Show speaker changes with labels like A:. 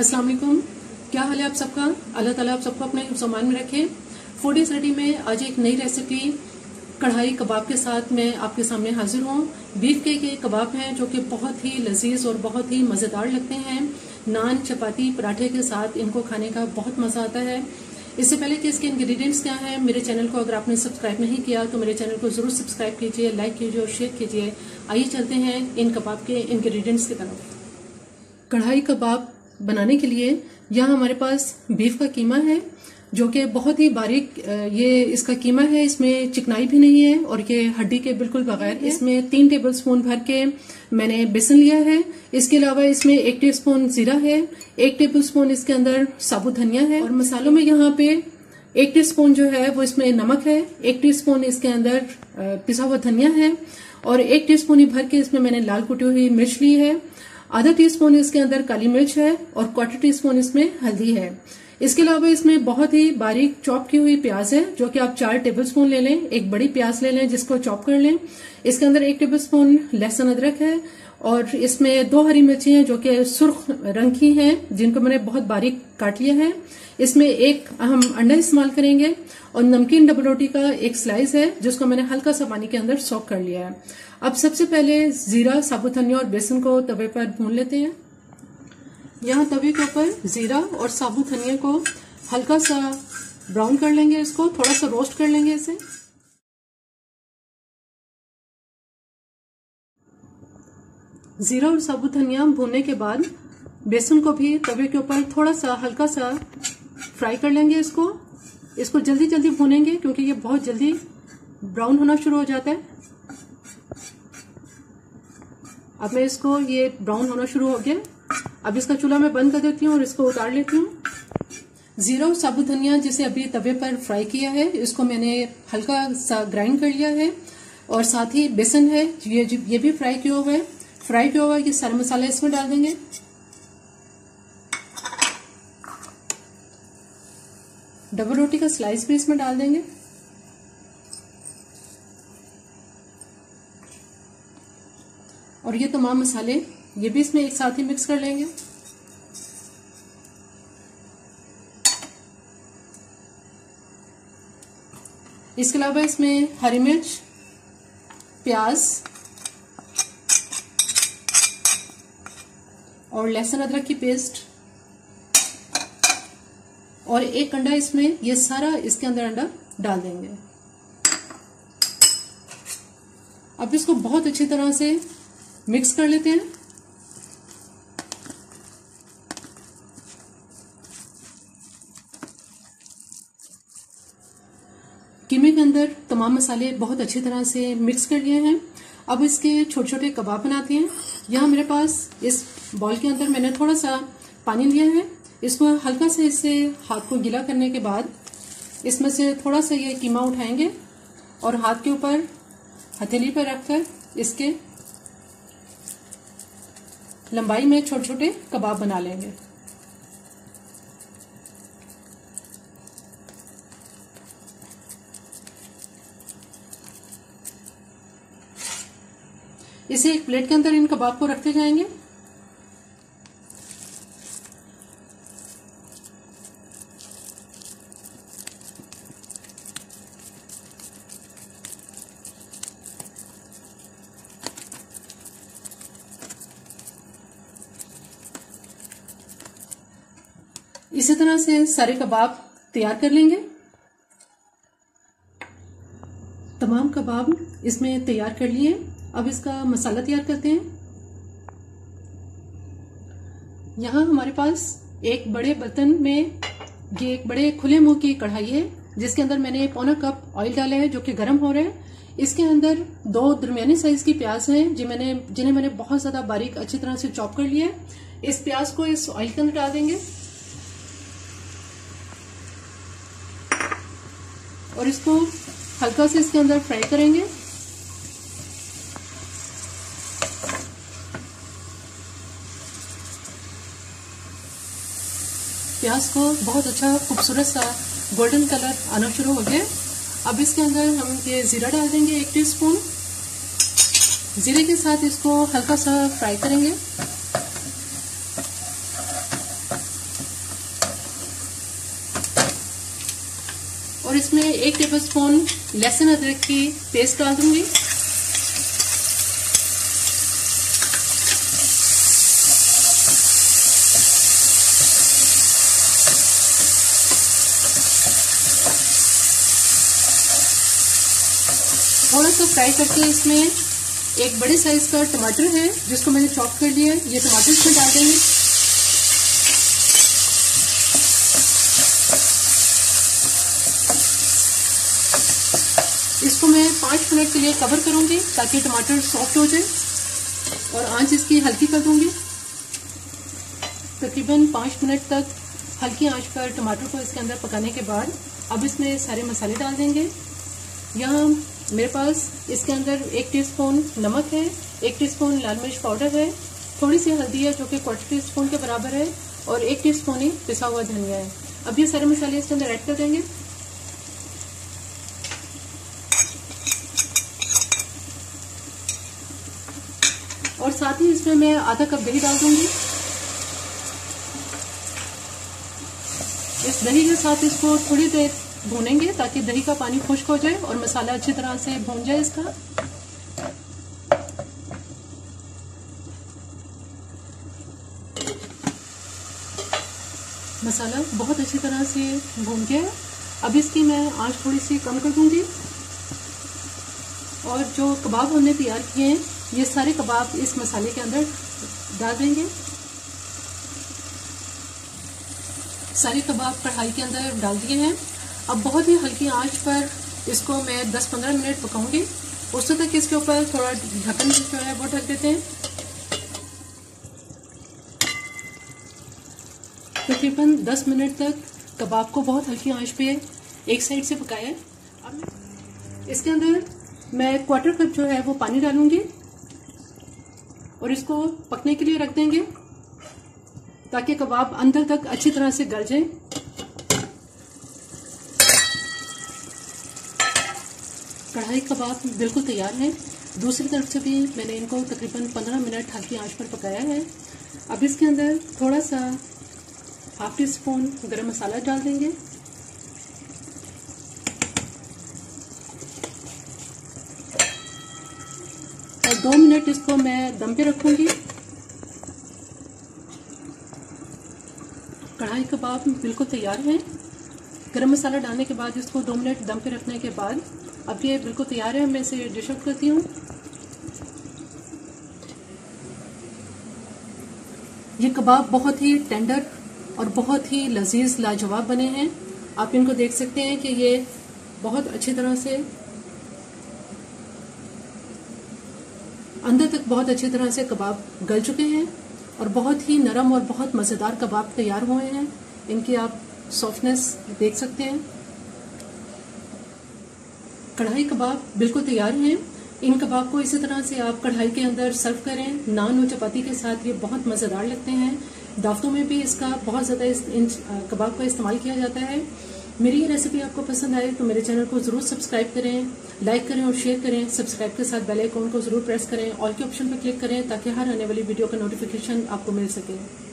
A: अस्सलाम वालेकुम। क्या हाल है आप सबका? अल्लाह ताला आप सबको अपने सामान में रखे। फूडीज रेडी में आज एक नई रेसिपी कढ़ाई कबाब के साथ मैं आपके सामने हाजिर हूँ। बीफ के ये कबाब हैं जो कि बहुत ही लजीज और बहुत ही मज़ेदार लगते हैं। नान, चपाती, पराठे के साथ इनको खाने का बहुत मज़ा आता है। इससे पहले कि इसके इंग्रेडिएंट्स क्या हैं, मेरे चैनल को अगर आपने सब्सक्राइब नहीं किया तो मेरे चैनल को जरूर सब्सक्राइब कीजिए, लाइक कीजिए और शेयर कीजिए। आइए चलते हैं इन कबाब के इंग्रेडिएंट्स की तरफ। कढ़ाई कबाब बनाने के लिए यहाँ हमारे पास बीफ का कीमा है जो कि बहुत ही बारीक ये इसका कीमा है। इसमें चिकनाई भी नहीं है और ये हड्डी के बिल्कुल बगैर। इसमें 3 टेबलस्पून भर के मैंने बेसन लिया है। इसके अलावा इसमें 1 टीस्पून जीरा है, 1 टेबलस्पून इसके अंदर साबुत धनिया है और मसालों में यहाँ पे 1 टीस्पून जो है वो इसमें नमक है, 1 टीस्पून इसके अंदर पिसा हुआ धनिया है और 1 टीस्पून ही भर के इसमें मैंने लाल कुटी हुई मिर्च ली है। आधा टीस्पून इसके अंदर काली मिर्च है और 1/4 टीस्पून इसमें हल्दी है। इसके अलावा इसमें बहुत ही बारीक चॉप की हुई प्याज है जो कि आप 4 टेबलस्पून ले लें। एक बड़ी प्याज ले लें जिसको चॉप कर लें। इसके अंदर 1 टेबलस्पून लहसुन अदरक है और इसमें 2 हरी मिर्ची हैं जो कि सुर्ख रंग की हैं जिनको मैंने बहुत बारीक काट लिया है। इसमें एक हम अंडा इस्तेमाल करेंगे और नमकीन डबल रोटी का एक स्लाइस है जिसको मैंने हल्का सा पानी के अंदर सोक कर लिया है। अब सबसे पहले जीरा, साबुत धनिया और बेसन को तवे पर भून लेते हैं। यहाँ तवे के ऊपर जीरा और साबुत धनिया को हल्का सा ब्राउन कर लेंगे, इसको थोड़ा सा रोस्ट कर लेंगे इसे। जीरा और साबुत धनिया भूनने के बाद बेसन को भी तवे के ऊपर थोड़ा सा हल्का सा फ्राई कर लेंगे। इसको जल्दी जल्दी भूनेंगे क्योंकि ये बहुत जल्दी ब्राउन होना शुरू हो जाता है। अब मैं इसको ये ब्राउन होना शुरू हो गया। अब इसका चूल्हा मैं बंद कर देती हूँ और इसको उतार लेती हूँ। जीरा और साबुत धनिया जिसे अभी तवे पर फ्राई किया है इसको मैंने हल्का सा ग्राइंड कर लिया है और साथ ही बेसन है ये भी फ्राई किया हुआ है। फ्राई किया हुआ ये सारे मसाले इसमें डाल देंगे। डबल रोटी का स्लाइस भी इसमें डाल देंगे। और ये तमाम मसाले ये भी इसमें एक साथ ही मिक्स कर लेंगे। इसके अलावा इसमें हरी मिर्च, प्याज और लहसुन अदरक की पेस्ट और 1 अंडा इसमें ये सारा इसके अंदर अंडा डाल देंगे। अब इसको बहुत अच्छी तरह से मिक्स कर लेते हैं। कीमे के अंदर तमाम मसाले बहुत अच्छी तरह से मिक्स कर लिए हैं। अब इसके छोटे छोटे कबाब बनाते हैं। यहाँ मेरे पास इस बॉल के अंदर मैंने थोड़ा सा पानी लिया है। इसको हल्का से इससे हाथ को गीला करने के बाद इसमें से थोड़ा सा ये कीमा उठाएंगे और हाथ के ऊपर हथेली पर रखकर इसके लंबाई में छोटे छोटे कबाब बना लेंगे। इसे एक प्लेट के अंदर इन कबाब को रखते जाएंगे। इसी तरह से सारे कबाब तैयार कर लेंगे। तमाम कबाब इसमें तैयार कर लिए। अब इसका मसाला तैयार करते हैं। यहाँ हमारे पास एक बड़े बर्तन में ये एक बड़े खुले मुंह की कढ़ाई है जिसके अंदर मैंने 1/4 कप ऑयल डाला है जो कि गर्म हो रहा है। इसके अंदर 2 दरमियानी साइज की प्याज हैं जिन्हें मैंने बहुत ज्यादा बारीक अच्छी तरह से चॉप कर लिया है। इस प्याज को इस ऑयल के अंदर डाल देंगे और इसको हल्का से इसके अंदर फ्राई करेंगे। प्याज को बहुत अच्छा खूबसूरत सा गोल्डन कलर आना शुरू हो गया। अब इसके अंदर हम ये जीरा डाल देंगे 1 टीस्पून। जीरे के साथ इसको हल्का सा फ्राई करेंगे। और इसमें 1 टेबलस्पून लहसुन अदरक की पेस्ट डाल दूंगी। थोड़ा सा फ्राई करके इसमें एक बड़े साइज का टमाटर है जिसको मैंने चॉप कर लिया है, ये टमाटर इसमें डाल देंगे। इसको मैं 5 मिनट के लिए कवर करूंगी ताकि टमाटर सॉफ्ट हो जाए और आंच इसकी हल्की कर दूंगी। तकरीबन 5 मिनट तक हल्की आंच पर टमाटर को इसके अंदर पकाने के बाद अब इसमें सारे मसाले डाल देंगे। यहाँ मेरे पास इसके अंदर 1 टीस्पून नमक है, 1 टीस्पून लाल मिर्च पाउडर है, थोड़ी सी हल्दी है जो कि 1/4 टीस्पून के बराबर है और 1 टीस्पून ही पिसा हुआ धनिया है। अब ये सारे मसाले इसके अंदर ऐड कर देंगे। और साथ ही इसमें मैं आधा कप दही डाल दूंगी। इस दही के साथ इसको थोड़ी देर भूनेंगे ताकि दही का पानी खुश्क हो जाए और मसाला अच्छी तरह से भून जाए इसका। मसाला बहुत अच्छी तरह से भून गया है। अब इसकी मैं आंच थोड़ी सी कम कर दूंगी और जो कबाब हमने तैयार किए हैं ये सारे कबाब इस मसाले के अंदर डाल देंगे। सारे कबाब कढ़ाई के अंदर डाल दिए हैं। अब बहुत ही हल्की आंच पर इसको मैं 10-15 मिनट पकाऊंगी। उससे तक इसके ऊपर थोड़ा ढक्कन जो है वो ढक देते हैं। तकरीबन 10 मिनट तक कबाब को बहुत हल्की आंच पे एक साइड से पकाया है। अब इसके अंदर मैं 1/4 कप जो है वो पानी डालूंगी और इसको पकने के लिए रख देंगे ताकि कबाब अंदर तक अच्छी तरह से गल जाए। कढ़ाई कबाब बिल्कुल तैयार है। दूसरी तरफ से भी मैंने इनको तकरीबन 15 मिनट हल्की आंच पर पकाया है। अब इसके अंदर थोड़ा सा 1/2 टीस्पून गरम मसाला डाल देंगे और 2 मिनट इसको मैं दम पे रखूंगी। कढ़ाई कबाब बिल्कुल तैयार है। गरम मसाला डालने के बाद इसको 2 मिनट दम पे रखने के बाद अब ये बिल्कुल तैयार है। मैं इसे डिश आउट करती हूँ। ये कबाब बहुत ही टेंडर और बहुत ही लजीज लाजवाब बने हैं। आप इनको देख सकते हैं कि ये बहुत अच्छी तरह से अंदर तक बहुत अच्छी तरह से कबाब गल चुके हैं और बहुत ही नरम और बहुत मज़ेदार कबाब तैयार हुए हैं। इनकी आप सॉफ्टनेस देख सकते हैं। कढ़ाई कबाब बिल्कुल तैयार हैं। इन कबाब को इसी तरह से आप कढ़ाई के अंदर सर्व करें नान और चपाती के साथ। ये बहुत मज़ेदार लगते हैं। दावतों में भी इसका बहुत ज़्यादा इन कबाब का इस्तेमाल किया जाता है। मेरी ये रेसिपी आपको पसंद आए तो मेरे चैनल को ज़रूर सब्सक्राइब करें, लाइक करें और शेयर करें। सब्सक्राइब के साथ बेल आइकॉन को ज़रूर प्रेस करें, ऑल के ऑप्शन पर क्लिक करें ताकि हर आने वाली वीडियो का नोटिफिकेशन आपको मिल सके।